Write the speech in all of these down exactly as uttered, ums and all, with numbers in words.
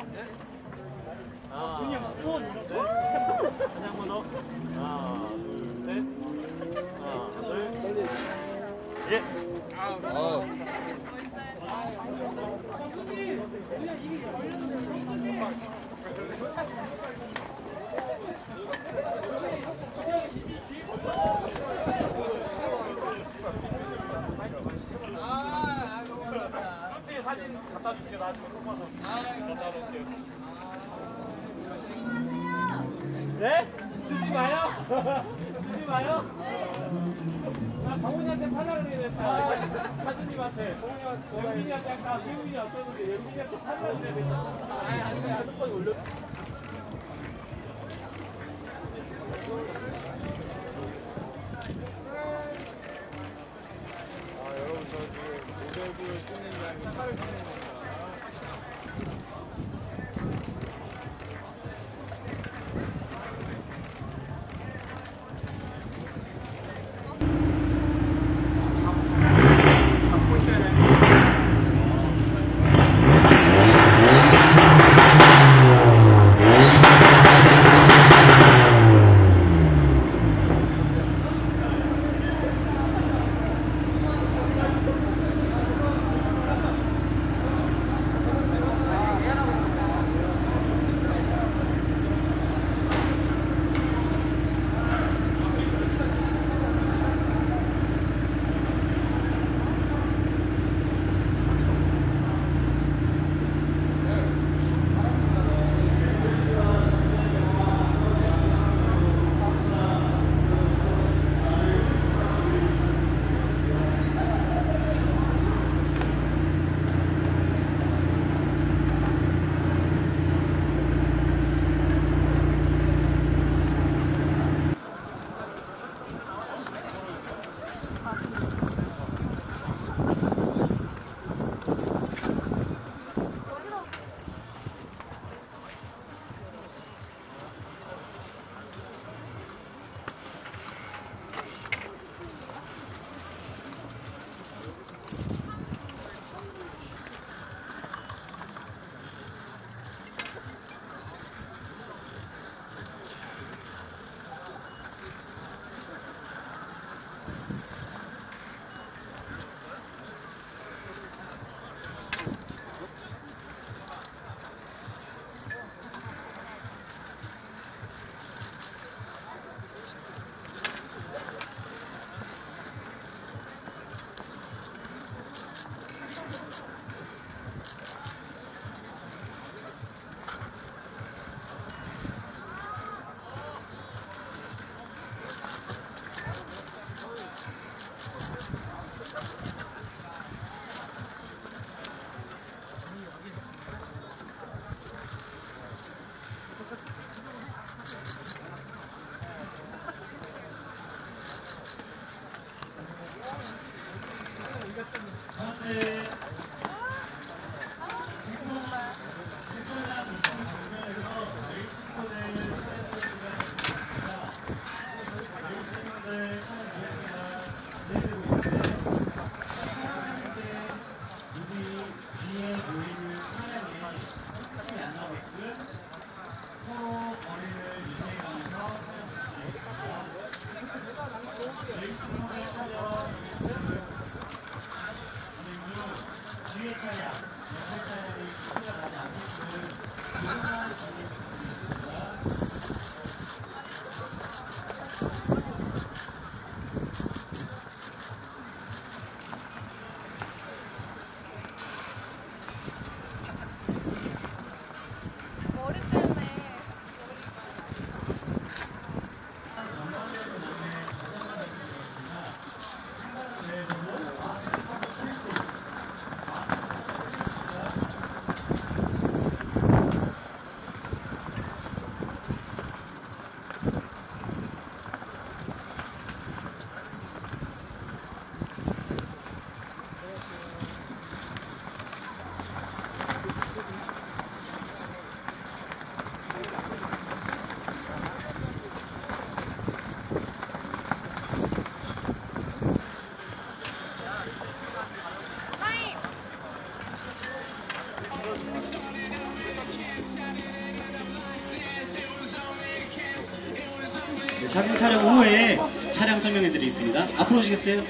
하나, 둘, 셋. 다시 한 번 더. 하나, 둘, 셋. 하나, 둘. 예. 아. 사진 갖다 줄게요. 나중에 뽑아서 갖다 놓을게요. 네? 주지 마요. 주지 마요. 나 강훈이한테 팔라 그래야겠다. 사주님한테. 영민이한테 아까 배우인이 없었는데 영민이한테 팔라 그래야겠다. 아니 아니 그냥 한번 올려. 아 여러분 저 지금 모델부를 찍는 게 아니고 차를 찍는 겁니다. 사진 촬영 후에 차량 설명해 드리겠습니다. 앞으로 오시겠어요?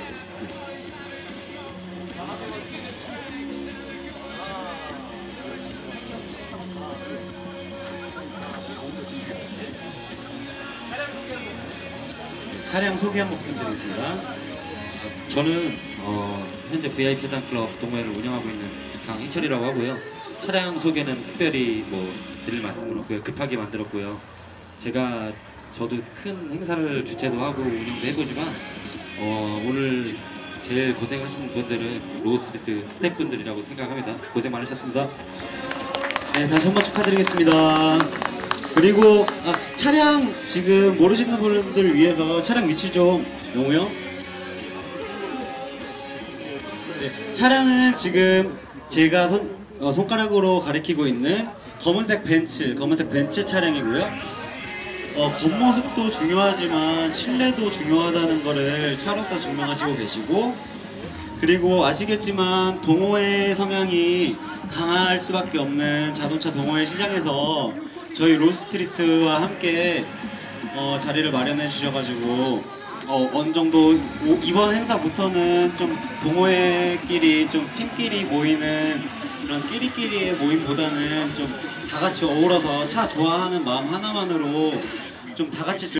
차량 소개 한번 부탁드리겠습니다. 저는 어, 현재 브이아이피 세단클럽 동호회를 운영하고 있는 강희철이라고 하고요. 차량 소개는 특별히 뭐 드릴 말씀은 없고요. 급하게 만들었고요. 제가 저도 큰 행사를 주최도 하고 운영도 해보지만 어, 오늘 제일 고생하신 분들은 로우스트리트 스태프분들이라고 생각합니다. 고생 많으셨습니다. 네, 다시 한번 축하드리겠습니다. 그리고 아, 차량 지금 모르시는 분들을 위해서 차량 위치 좀 영우요. 네, 차량은 지금 제가 손, 어, 손가락으로 가리키고 있는 검은색 벤츠, 검은색 벤츠 차량이고요. 어, 겉모습도 중요하지만 실내도 중요하다는 거를 차로서 증명하시고 계시고, 그리고 아시겠지만 동호회 성향이 강할 수밖에 없는 자동차 동호회 시장에서 저희 로스트리트와 함께 어, 자리를 마련해 주셔가지고 어, 어느 정도 오, 이번 행사부터는 좀 동호회끼리 좀 팀끼리 모이는 그런 끼리끼리의 모임보다는 좀 다 같이 어우러서 차 좋아하는 마음 하나만으로 좀 다 같이